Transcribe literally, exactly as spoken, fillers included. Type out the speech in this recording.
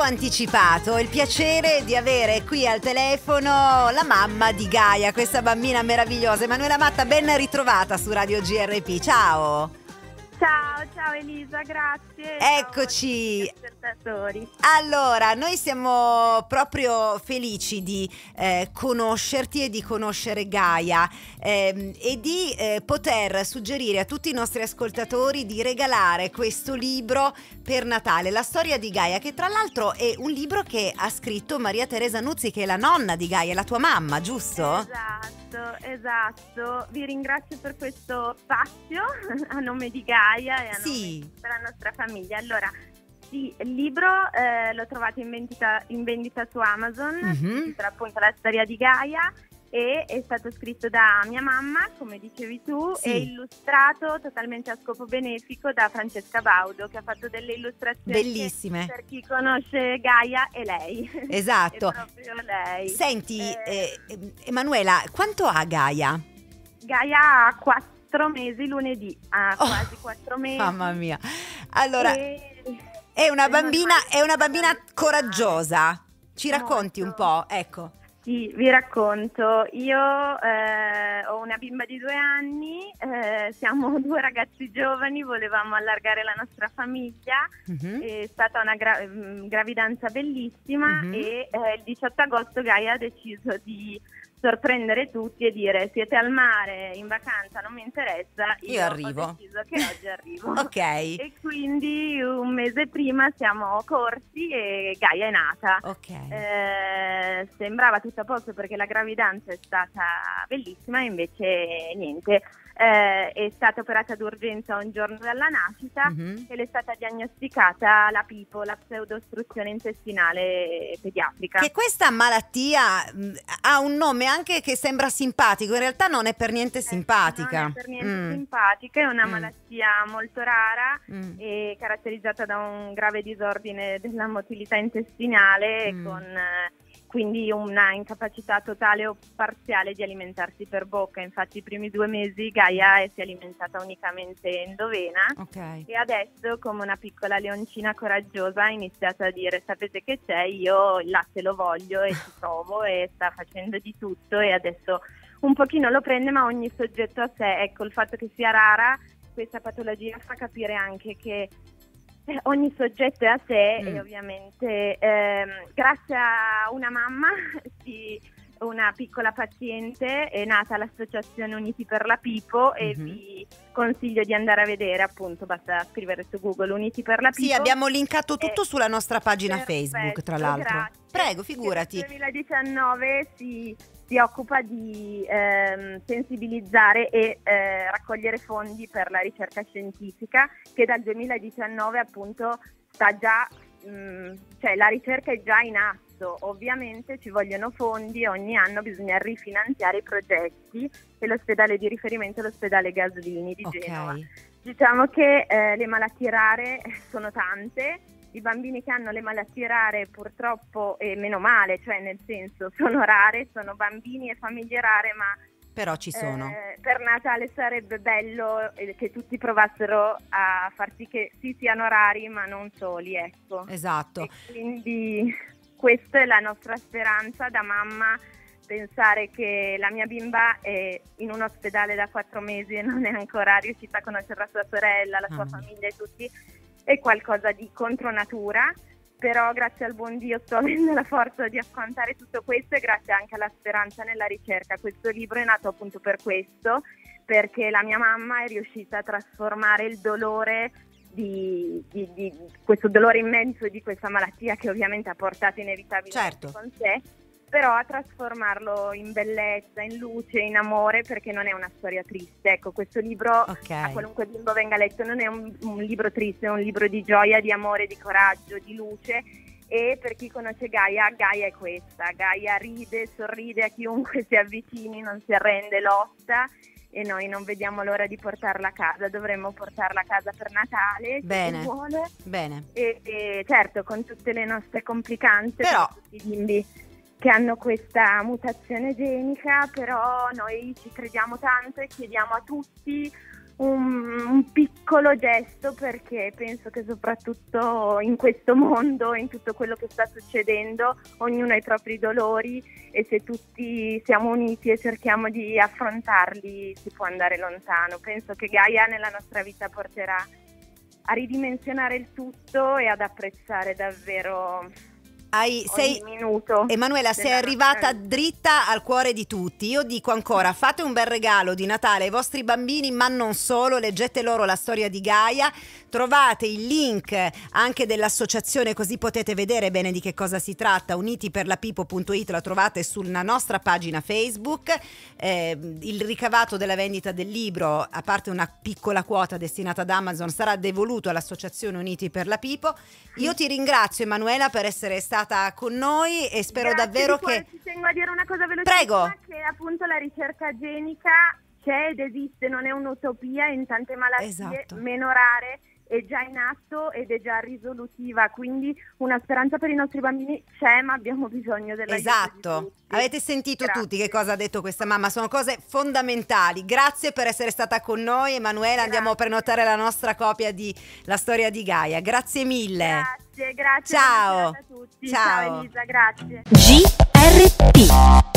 anticipato il piacere di avere qui al telefono la mamma di Gaia, questa bambina meravigliosa. Emanuela Matta, ben ritrovata su Radio G R P. Ciao. Ciao, ciao Elisa, grazie. Eccoci. Ciao, allora, noi siamo proprio felici di eh, conoscerti e di conoscere Gaia ehm, e di eh, poter suggerire a tutti i nostri ascoltatori di regalare questo libro per Natale, la storia di Gaia, che tra l'altro è un libro che ha scritto Maria Teresa Nuzzi, che è la nonna di Gaia, la tua mamma, giusto? Esatto, esatto. Vi ringrazio per questo spazio a nome di Gaia e a sì. nome della nostra famiglia. Allora, sì, il libro eh, lo trovate in vendita, in vendita su Amazon, mm-hmm. si tratta appunto la storia di Gaia, e è stato scritto da mia mamma, come dicevi tu, sì. e illustrato totalmente a scopo benefico da Francesca Baudo, che ha fatto delle illustrazioni bellissime. Per chi conosce Gaia è lei. Esatto. È proprio lei. Senti, eh, eh, Emanuela, quanto ha Gaia? Gaia ha quattro mesi lunedì, ha oh, quasi quattro mesi. Mamma mia. Allora, e... è una bambina, è una bambina coraggiosa. Ci racconti molto. un po', ecco. Sì, vi racconto. Io eh, ho una bimba di due anni, eh, siamo due ragazzi giovani, volevamo allargare la nostra famiglia, mm-hmm. è stata una gra- gravidanza bellissima, mm-hmm. e eh, il diciotto agosto Gaia ha deciso di sorprendere tutti e dire: siete al mare, in vacanza, non mi interessa, io, io arrivo. Ho deciso che oggi arrivo. Ok. E quindi un mese prima siamo corsi e Gaia è nata. Ok. Eh, sembrava tutto a posto perché la gravidanza è stata bellissima, invece niente. Eh, è stata operata d'urgenza un giorno dalla nascita, mm-hmm. e le è stata diagnosticata la PIPO, la pseudostruzione intestinale pediatrica. Che questa malattia mh, ha un nome anche che sembra simpatico, in realtà non è per niente simpatica. Eh, non è per niente mm. simpatica, è una mm. malattia molto rara, mm. e caratterizzata da un grave disordine della motilità intestinale, mm. con eh, quindi una incapacità totale o parziale di alimentarsi per bocca. Infatti i primi due mesi Gaia si è alimentata unicamente endovena, okay. e adesso, come una piccola leoncina coraggiosa, ha iniziato a dire: sapete che c'è, io il latte lo voglio e ci provo, e sta facendo di tutto, e adesso un pochino lo prende, ma ogni soggetto a sé. Ecco, il fatto che sia rara questa patologia fa capire anche che ogni soggetto è a sé, mm. e ovviamente ehm, grazie a una mamma, sì, una piccola paziente, è nata l'associazione Uniti per la PIPO, mm-hmm. e vi consiglio di andare a vedere, appunto, basta scrivere su Google Uniti per la PIPO. Sì, abbiamo linkato tutto eh, sulla nostra pagina perfetto, Facebook, tra l'altro. Grazie. Prego, figurati. Nel duemiladiciannove si, si occupa di ehm, sensibilizzare e eh, raccogliere fondi per la ricerca scientifica, che dal duemiladiciannove appunto sta già, mh, cioè la ricerca è già in atto. Ovviamente ci vogliono fondi e ogni anno bisogna rifinanziare i progetti, e l'ospedale di riferimento è l'ospedale Gaslini di okay. Genova. Diciamo che eh, le malattie rare sono tante. I bambini che hanno le malattie rare purtroppo, e meno male, cioè nel senso sono rare, sono bambini e famiglie rare, ma però ci sono. Eh, per Natale sarebbe bello eh, che tutti provassero a far sì che sì siano rari, ma non soli, ecco. Esatto. E quindi questa è la nostra speranza da mamma, pensare che la mia bimba è in un ospedale da quattro mesi e non è ancora riuscita a conoscere la sua sorella, la sua ah. famiglia e tutti. È qualcosa di contro natura, però grazie al buon Dio sto avendo la forza di affrontare tutto questo, e grazie anche alla speranza nella ricerca. Questo libro è nato appunto per questo, perché la mia mamma è riuscita a trasformare il dolore di, di, di questo dolore immenso di questa malattia, che ovviamente ha portato inevitabilmente certo. con sé, però a trasformarlo in bellezza, in luce, in amore, perché non è una storia triste. Ecco, questo libro okay. a qualunque bimbo venga letto non è un, un libro triste, è un libro di gioia, di amore, di coraggio, di luce. E per chi conosce Gaia, Gaia è questa. Gaia ride, sorride a chiunque si avvicini, non si arrende, lotta, e noi non vediamo l'ora di portarla a casa. Dovremmo portarla a casa per Natale, bene, se vuole. Bene. E, e certo, con tutte le nostre complicanze, però per tutti i bimbi che hanno questa mutazione genica, però noi ci crediamo tanto e chiediamo a tutti un, un piccolo gesto, perché penso che soprattutto in questo mondo, in tutto quello che sta succedendo, ognuno ha i propri dolori e se tutti siamo uniti e cerchiamo di affrontarli si può andare lontano. Penso che Gaia nella nostra vita porterà a ridimensionare il tutto e ad apprezzare davvero Hai, sei, ogni minuto. Emanuela, sei della arrivata nostra vita. dritta al cuore di tutti. Io dico ancora, fate un bel regalo di Natale ai vostri bambini, ma non solo, leggete loro la storia di Gaia, trovate il link anche dell'associazione così potete vedere bene di che cosa si tratta, uniti per la pipo punto it, la trovate sulla nostra pagina Facebook. Eh, il ricavato della vendita del libro, a parte una piccola quota destinata ad Amazon, sarà devoluto all'associazione Uniti per la Pipo. Io ti ringrazio, Emanuela, per essere stata con noi e spero Grazie, davvero ti che... Ci tengo a dire una cosa velocissima. Prego. Che appunto la ricerca genica c'è ed esiste, non è un'utopia, in tante malattie Esatto. meno rare è già in atto ed è già risolutiva, quindi una speranza per i nostri bambini c'è, ma abbiamo bisogno della Esatto, avete sentito Grazie. tutti che cosa ha detto questa mamma, sono cose fondamentali. Grazie per essere stata con noi, Emanuela. Grazie. Andiamo a prenotare la nostra copia di La storia di Gaia. Grazie mille. Grazie, grazie. Ciao. Buona serata a tutti. Ciao. Ciao Elisa, grazie. G R T